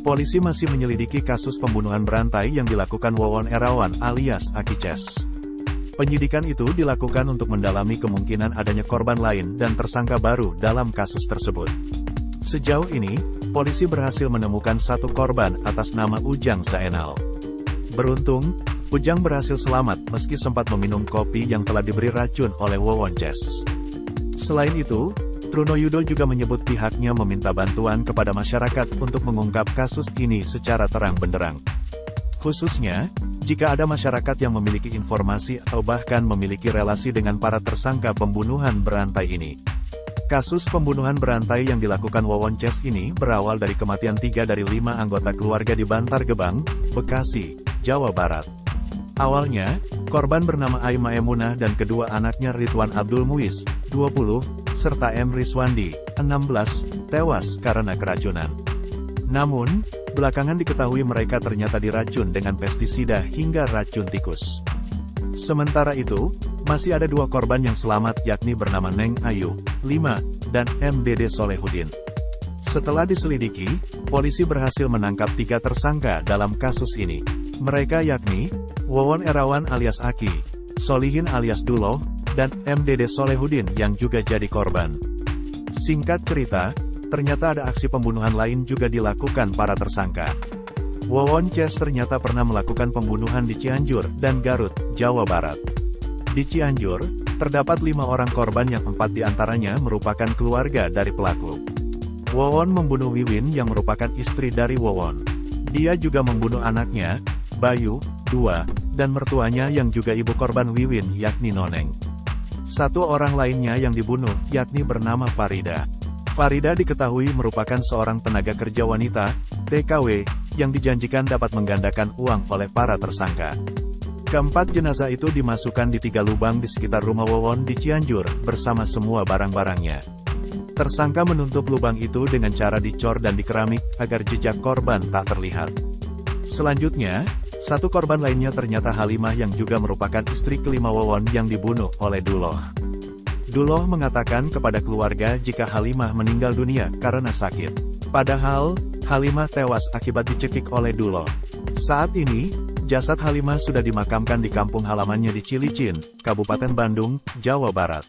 polisi masih menyelidiki kasus pembunuhan berantai yang dilakukan Wawon Erawan alias Aki Ces. Penyidikan itu dilakukan untuk mendalami kemungkinan adanya korban lain dan tersangka baru dalam kasus tersebut. Sejauh ini, polisi berhasil menemukan satu korban atas nama Ujang Zainal. Beruntung, Ujang berhasil selamat meski sempat meminum kopi yang telah diberi racun oleh Wawon Ces. Selain itu, Trunoyudo juga menyebut pihaknya meminta bantuan kepada masyarakat untuk mengungkap kasus ini secara terang benderang. Khususnya, jika ada masyarakat yang memiliki informasi atau bahkan memiliki relasi dengan para tersangka pembunuhan berantai ini. Kasus pembunuhan berantai yang dilakukan Wawon Ces ini berawal dari kematian 3 dari 5 anggota keluarga di Bantar Gebang, Bekasi, Jawa Barat. Awalnya, korban bernama Aima Emunah dan kedua anaknya Ridwan Abdul Muiz, 20, serta M. Rizwandi, 16, tewas karena keracunan. Namun, belakangan diketahui mereka ternyata diracun dengan pestisida hingga racun tikus. Sementara itu, masih ada 2 korban yang selamat yakni bernama Neng Ayu, 5, dan M. Dede Solehudin. Setelah diselidiki, polisi berhasil menangkap 3 tersangka dalam kasus ini. Mereka yakni, Wawon Erawan alias Aki, Solihin alias Duloh, dan M. Dede Solehudin yang juga jadi korban. Singkat cerita, ternyata ada aksi pembunuhan lain juga dilakukan para tersangka. Wawon Ces ternyata pernah melakukan pembunuhan di Cianjur dan Garut, Jawa Barat. Di Cianjur, terdapat 5 orang korban yang 4 diantaranya merupakan keluarga dari pelaku. Wawon membunuh Wiwin yang merupakan istri dari Wawon. Dia juga membunuh anaknya, Bayu, 2, dan mertuanya yang juga ibu korban Wiwin yakni Noneng. 1 orang lainnya yang dibunuh, yakni bernama Farida. Farida diketahui merupakan seorang tenaga kerja wanita, TKW, yang dijanjikan dapat menggandakan uang oleh para tersangka. Keempat jenazah itu dimasukkan di 3 lubang di sekitar rumah Wawon di Cianjur, bersama semua barang-barangnya. Tersangka menutup lubang itu dengan cara dicor dan dikeramik, agar jejak korban tak terlihat. Selanjutnya, 1 korban lainnya ternyata Halimah yang juga merupakan istri kelima Wawon yang dibunuh oleh Duloh. Duloh mengatakan kepada keluarga jika Halimah meninggal dunia karena sakit. Padahal, Halimah tewas akibat dicekik oleh Duloh. Saat ini, jasad Halimah sudah dimakamkan di kampung halamannya di Cilicin, Kabupaten Bandung, Jawa Barat.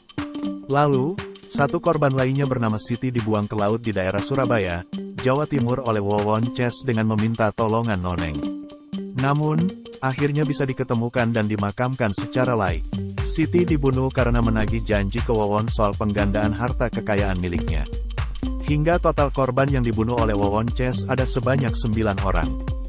Lalu, 1 korban lainnya bernama Siti dibuang ke laut di daerah Surabaya, Jawa Timur oleh Wawon Ces dengan meminta tolongan Noneng. Namun, akhirnya bisa diketemukan dan dimakamkan secara laik. Siti dibunuh karena menagih janji ke Wawon soal penggandaan harta kekayaan miliknya. Hingga total korban yang dibunuh oleh Wawon Ces ada sebanyak 9 orang.